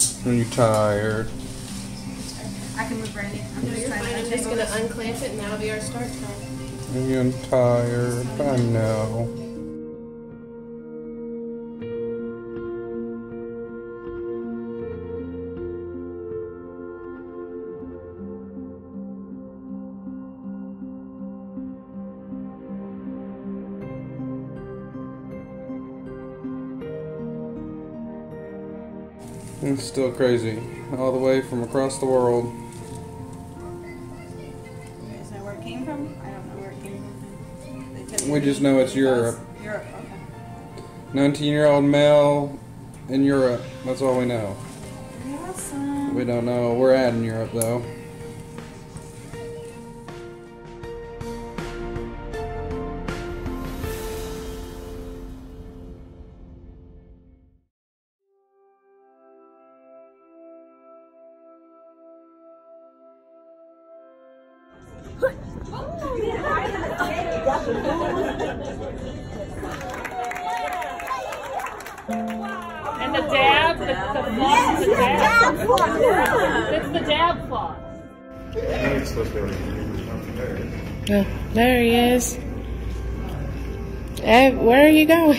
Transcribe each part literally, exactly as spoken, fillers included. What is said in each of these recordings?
When you're tired. I can move Randy. I'm No, just you're trying fine. to I'm just going to unclamp it and that'll be our start time. When you're tired. I know. It's still crazy. All the way from across the world. Is that where it came from? I don't know where it came from. We just know it's Europe. Europe, okay. nineteen year old male in Europe. That's all we know. Awesome. We don't know where we're at in Europe though. And the dab, the, the floss is the dab. It's the dab floss. Oh, there he is. Hey, where are you going?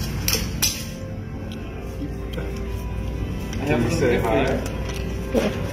I have to say hi.